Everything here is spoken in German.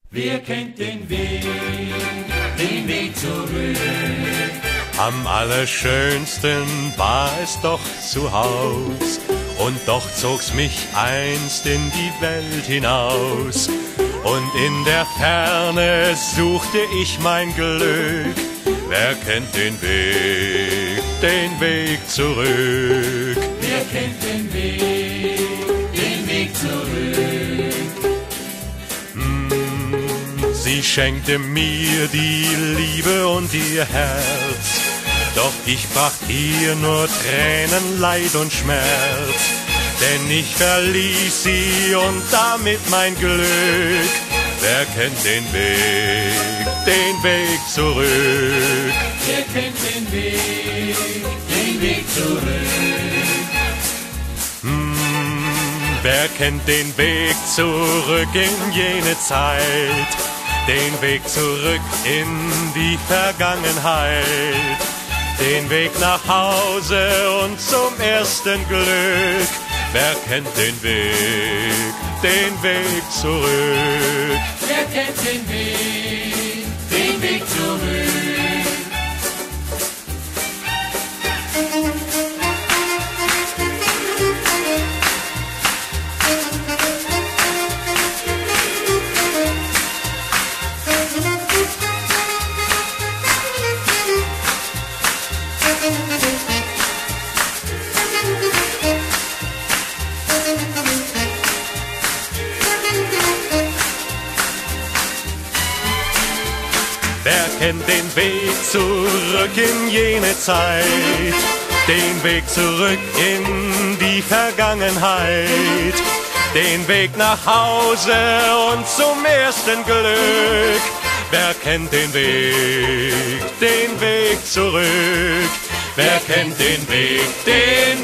Wer kennt den Weg zurück? Am allerschönsten war es doch zu Haus, und doch zog's mich einst in die Welt hinaus. Und in der Ferne suchte ich mein Glück. Wer kennt den Weg zurück? Wer kennt den Weg zurück? Sie schenkte mir die Liebe und ihr Herz, doch ich bracht ihr nur Tränen, Leid und Schmerz. Denn ich verließ sie und damit mein Glück. Wer kennt den Weg zurück? Wer kennt den Weg zurück? Wer kennt den Weg zurück in jene Zeit? Den Weg zurück in die Vergangenheit, den Weg nach Hause und zum ersten Glück. Wer kennt den Weg zurück? Wer kennt den Weg zurück? Wer kennt den Weg zurück in jene Zeit, den Weg zurück in die Vergangenheit, den Weg nach Hause und zum ersten Glück? Wer kennt den Weg zurück? Wer kennt den Weg